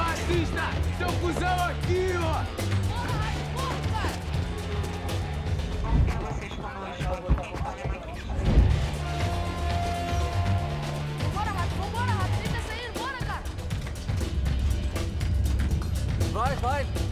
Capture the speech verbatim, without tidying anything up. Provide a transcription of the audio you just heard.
racista! Seu cuzão aqui, ó! Porra, porra, cara! Confio vocês como eu jogo, eu tô completamente. Vambora, Rato, vambora, Rato! Tenta sair, bora, cara! Vai, vai!